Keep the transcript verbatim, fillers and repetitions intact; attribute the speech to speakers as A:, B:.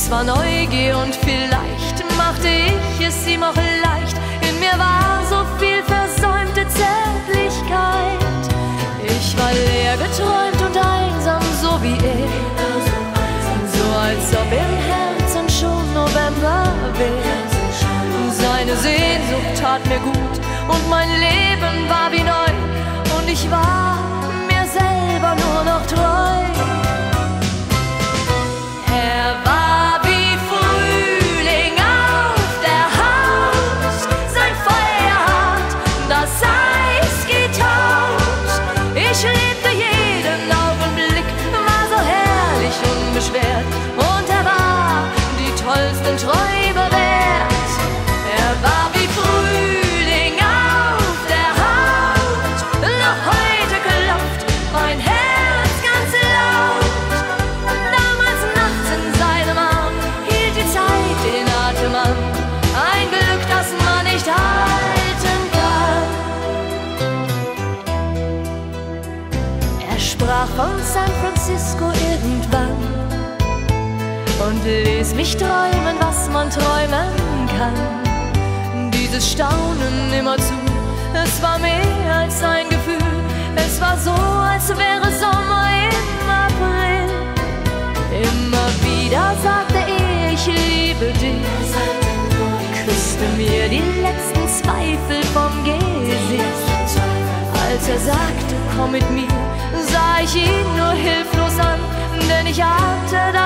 A: Es war Neugier und vielleicht machte ich es ihm auch leicht. In mir war so viel versäumte Zärtlichkeit. Ich war leer geträumt und einsam, so wie er. So als ob im Herzen schon November wäre. Seine Sehnsucht tat mir gut und mein Leben war wie neu. Und ich war mir selber nur noch treu. Er war wie Frühling auf der Haut. Sein Feuer hat das Eis getaut. Ich lebte jeden Augenblick, war so herrlich unbeschwert. Und er war die tollsten Träume wert. Er war wie Frühling auf der Haut. Noch heute klopft mein Herz ganz laut. Und damals nachts in seinem Arm hielt die Zeit den Atem an. Ein Glück, das man nicht halten kann. Er sprach von San Francisco irgendwann und ließ mich träumen, was man träumen kann. Dieses Staunen immerzu, es war mehr als ein Gefühl. Es war so, als wäre Sommer im April. Immer wieder sagte er, ich liebe dich, küsste mir die letzten Zweifel vom Gesicht. Als er sagte, komm mit mir, sah ich ihn nur hilflos an, denn ich ahnte,